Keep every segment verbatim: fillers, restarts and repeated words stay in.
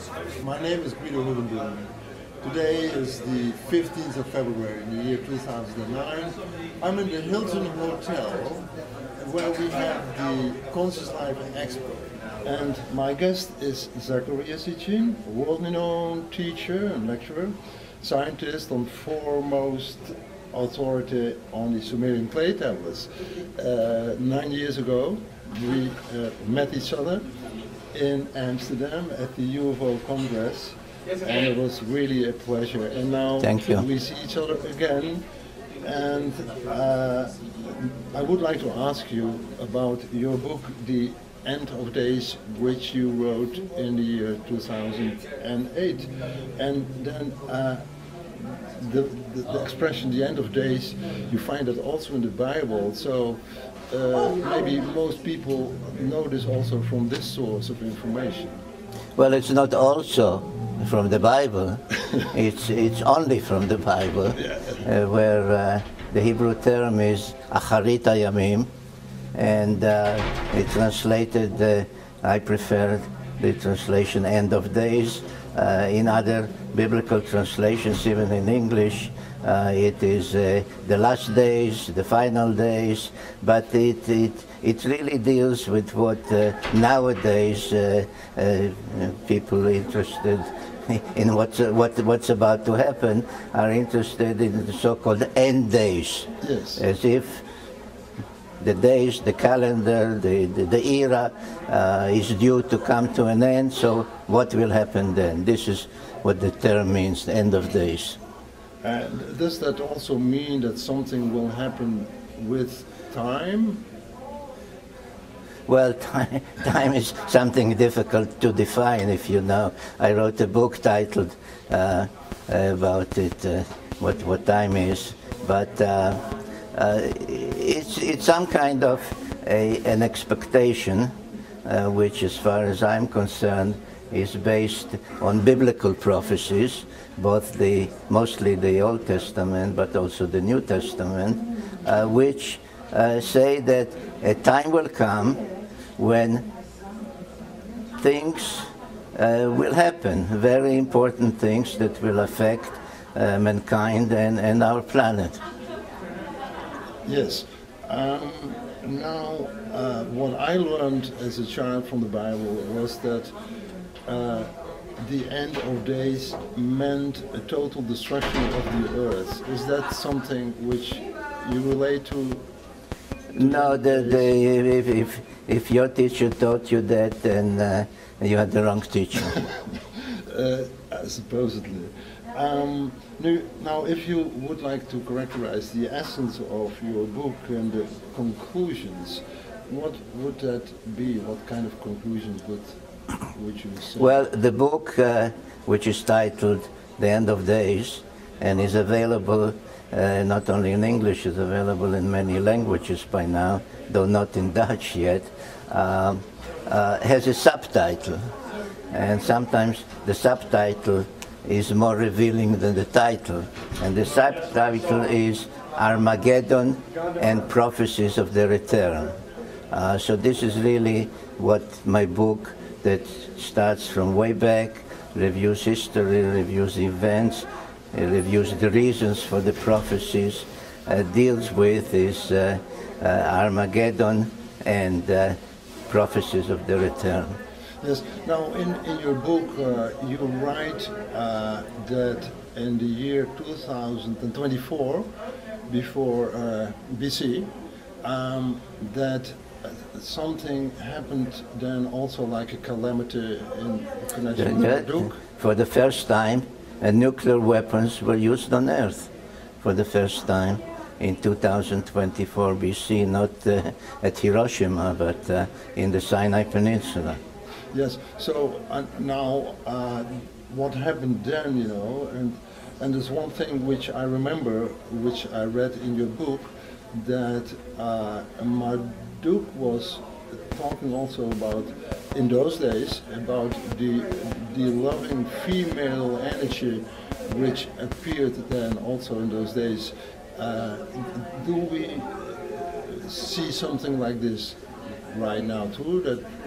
My name is Guido Hoevendoen. Today is the fifteenth of February in the year two thousand nine. I'm in the Hilton Hotel where we have the Conscious Life Expo. And my guest is Zacharias Sitchin, a world-renowned teacher and lecturer, scientist and foremost authority on the Sumerian clay tablets. Uh, nine years ago, we uh, met each other in Amsterdam at the U F O Congress, and it was really a pleasure. And now Thank you. we see each other again, and uh, I would like to ask you about your book, The End of Days, which you wrote in the year two thousand eight. And then uh, the, the, the expression, the end of days, you find that also in the Bible. So uh, maybe most people know this also from this source of information. Well, it's not also from the Bible. it's it's only from the Bible, uh, where uh, the Hebrew term is Acharit Hayamim, and uh, it translated. Uh, I prefer the translation "end of days." Uh, in other biblical translations, even in English, uh, it is uh, the last days, the final days, but it it, it really deals with what uh, nowadays uh, uh, people interested in what's, uh, what, what's about to happen are interested in the so-called end days. Yes. As if the days, the calendar, the, the, the era uh, is due to come to an end, so what will happen then? This is what the term means, the end of days. And does that also mean that something will happen with time? Well, time, time is something difficult to define, if you know. I wrote a book titled uh, about it, uh, what, what time is, but uh, Uh, it's, it's some kind of a, an expectation, uh, which, as far as I'm concerned, is based on biblical prophecies, both the mostly the Old Testament, but also the New Testament, uh, which uh, say that a time will come when things uh, will happen, very important things that will affect uh, mankind and, and our planet. Yes. Um, now, uh, what I learned as a child from the Bible was that uh, the end of days meant a total destruction of the earth. Is that something which you relate to? to no, the, the, if, if, if your teacher taught you that, then uh, you had the wrong teacher. uh, supposedly. Um, now, if you would like to characterize the essence of your book and the conclusions, what would that be? What kind of conclusions would, would you say? Well, the book, uh, which is titled The End of Days, and is available uh, not only in English, it's available in many languages by now, though not in Dutch yet, um, uh, has a subtitle. And sometimes the subtitle is more revealing than the title. And the subtitle is Armageddon and Prophecies of the Return. Uh, so this is really what my book, that starts from way back, reviews history, reviews events, uh, reviews the reasons for the prophecies, uh, deals with is uh, uh, Armageddon and uh, Prophecies of the Return. Yes. Now, in, in your book, uh, you write uh, that in the year two thousand twenty-four, before uh, B C, um, that something happened then also like a calamity in connection Yeah, with Marduk. for the first time, uh, nuclear weapons were used on Earth. For the first time in two thousand twenty-four B C, not uh, at Hiroshima, but uh, in the Sinai Peninsula. Yes. So uh, now, uh, what happened then, you know, and and there's one thing which I remember, which I read in your book, that uh, Marduk was talking also about, in those days, about the the loving female energy, which appeared then also in those days. Uh, do we see something like this right now too? That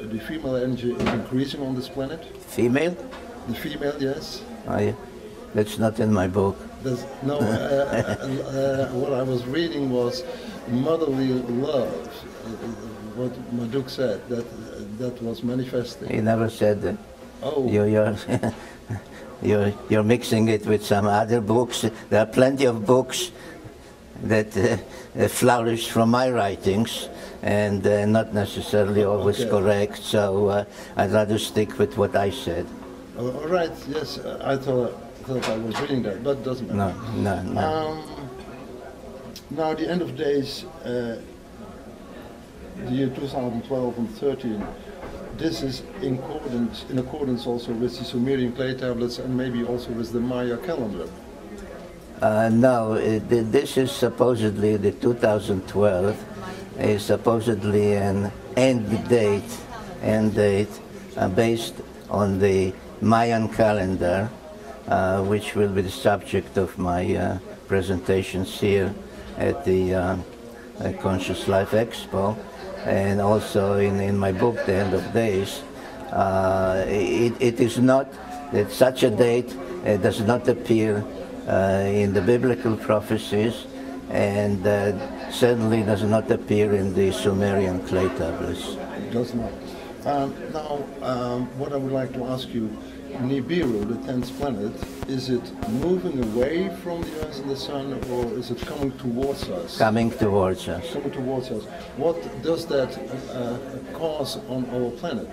the female energy is increasing on this planet. Female? The female, yes. I, that's not in my book. There's, no, uh, uh, what I was reading was motherly love. Uh, what Marduk said, that that was manifesting. He never said that. Oh. You, you're, you're, you're mixing it with some other books. There are plenty of books that uh, flourish from my writings, and uh, not necessarily always Okay. correct, so uh, I'd rather stick with what I said. Oh, all right, yes, uh, I thought, thought I was reading that, but it doesn't No, matter. no, no. Um, now, the end of days, uh, the year two thousand twelve and thirteen, this is in accordance, in accordance also with the Sumerian clay tablets and maybe also with the Maya calendar. Uh, no, it, this is supposedly, the two thousand twelve is supposedly an end date, end date uh, based on the Mayan calendar, uh, which will be the subject of my uh, presentations here at the uh, uh, Conscious Life Expo, and also in, in my book, The End of Days. Uh, it, it is not that such a date uh, does not appear uh, in the biblical prophecies, and uh, certainly does not appear in the Sumerian clay tablets. It does not. Um, now, um, what I would like to ask you, Nibiru, the tenth planet, is it moving away from the Earth and the Sun, or is it coming towards us? Coming towards us. Coming towards us. What does that uh, cause on our planet?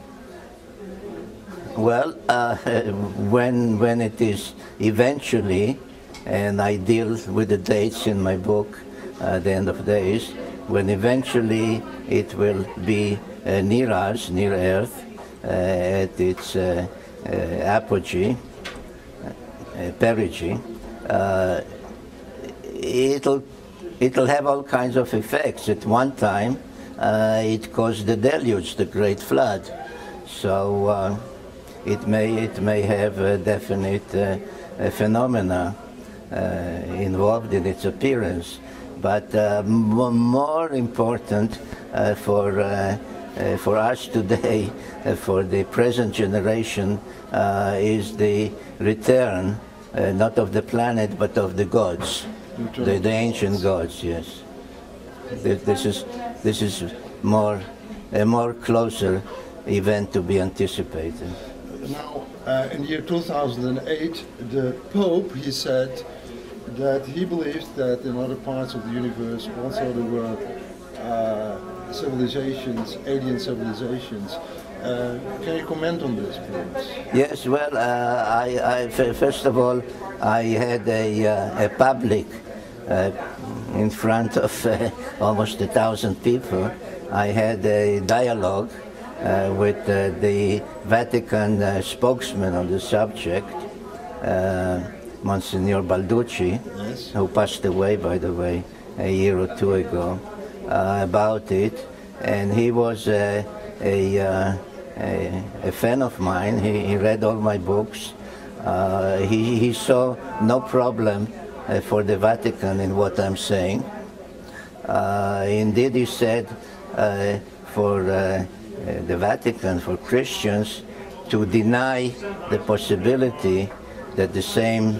Well, uh, when, when it is eventually, and I deal with the dates in my book, uh, The End of Days, when eventually it will be uh, near us, near Earth, uh, at its uh, uh, apogee, uh, perigee, uh, it'll, it'll have all kinds of effects. At one time, uh, it caused the deluge, the Great Flood. So uh, it may, it may have a definite uh, a phenomena uh, involved in its appearance. But uh, m more important uh, for, uh, uh, for us today, uh, for the present generation, uh, is the return, uh, not of the planet, but of the gods, the, the ancient gods, yes. This is, this is more, a more closer event to be anticipated. Now, uh, in the year two thousand eight, the Pope, he said that he believed that in other parts of the universe also there were uh, civilizations, alien civilizations. Uh, can you comment on this, please? Yes, well, uh, I, I, first of all, I had a, uh, a public uh, in front of uh, almost a thousand people. I had a dialogue uh, with uh, the Vatican uh, spokesman on the subject, uh, Monsignor Balducci, Yes. who passed away, by the way, a year or two ago, uh, about it. And he was uh, a, uh, a, a fan of mine. He, he read all my books. Uh, he, he saw no problem uh, for the Vatican in what I'm saying. Uh, indeed, he said uh, for uh, the Vatican, for Christians, to deny the possibility that the same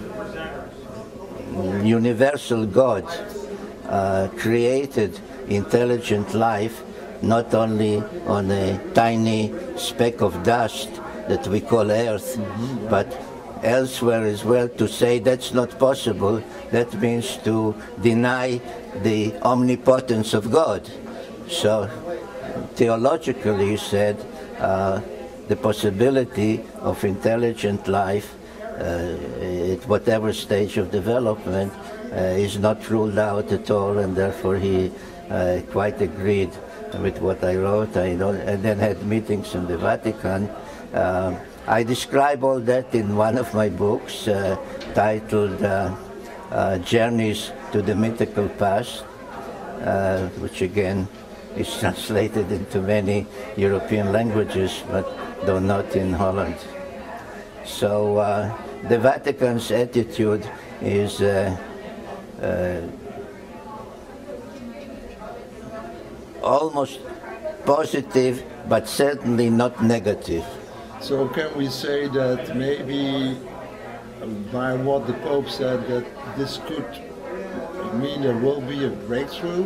universal God uh, created intelligent life not only on a tiny speck of dust that we call Earth, mm-hmm. but elsewhere as well. To say that's not possible, that means to deny the omnipotence of God. So theologically, he said, uh, the possibility of intelligent life uh, at whatever stage of development uh, is not ruled out at all, and therefore he uh, quite agreed with what I wrote. I, don't, I then had meetings in the Vatican. Uh, I describe all that in one of my books uh, titled uh, uh, Journeys to the Mythical Past, uh, which again is translated into many European languages, but though not in Holland. So uh, the Vatican's attitude is uh, uh, almost positive, but certainly not negative. So can we say that maybe by what the Pope said that this could mean there will be a breakthrough?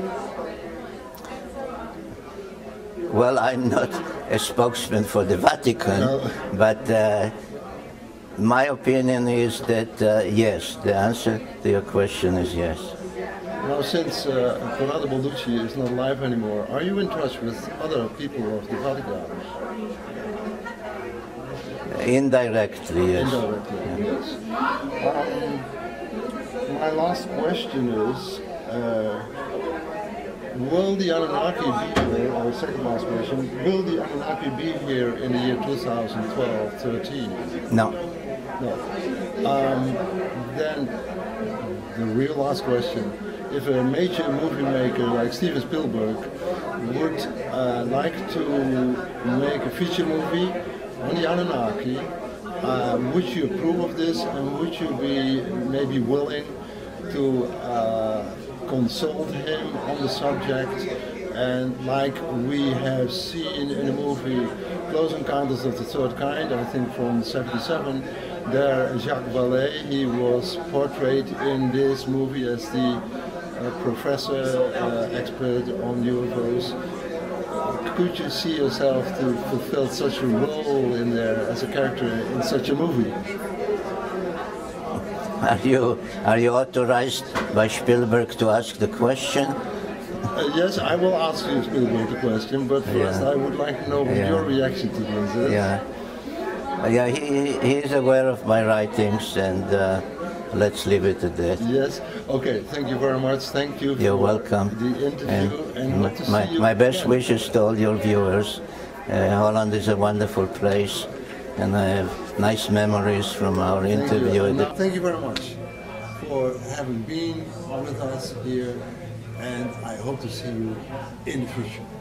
Well, I'm not a spokesman for the Vatican, No. but uh, my opinion is that uh, yes, the answer to your question is yes. Now, since uh, Corrado Balducci is not alive anymore, are you in touch with other people of the Vatican? Indirectly, yes. Indirectly, yes. Um, my last question is, uh, will the Anunnaki be here, or second last question, will the Anunnaki be here in the year two thousand twelve thirteen? No. No. Um, then, the real last question, if a major movie maker like Steven Spielberg would uh, like to make a feature movie on the Anunnaki, uh, would you approve of this, and would you be maybe willing to uh, consult him on the subject? And like we have seen in the movie Close Encounters of the Third Kind, I think from seventy-seven, there Jacques Vallée, he was portrayed in this movie as the uh, professor, uh, expert on U F Os. Could you see yourself to fulfill such a role in there as a character in such a movie? Are you are you authorized by Spielberg to ask the question? Uh, yes, I will ask you, Spielberg, the question, but first Yeah. I would like to know Yeah. your reaction to this. Yeah. Yeah, he, he is aware of my writings, and uh, let's leave it at that. Yes. Okay. Thank you very much. Thank you. You're for welcome. The interview, and, And hope to my, see you my best again. wishes to all your viewers. Uh, Holland is a wonderful place, and I have nice memories from our Thank interview. you. at And the- now, thank you very much for having been with us here, and I hope to see you in the future.